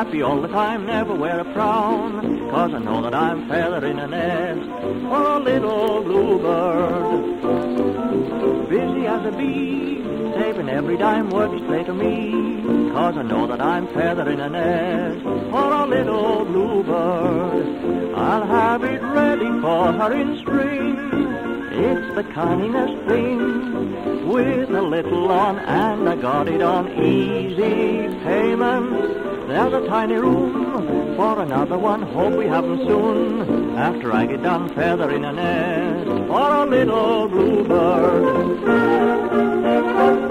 happy all the time, never wear a frown, 'cause I know that I'm feathering a nest for a little bluebird. Busy as a bee, saving every dime works play to me, 'cause I know that I'm feathering a nest for a little bluebird. I'll have it ready for her in spring. It's the cunningest thing, with a little on, and I got it on easy payment. There's a tiny room for another one, hope we have 'em soon, after I get done feathering a nest for a little bluebird.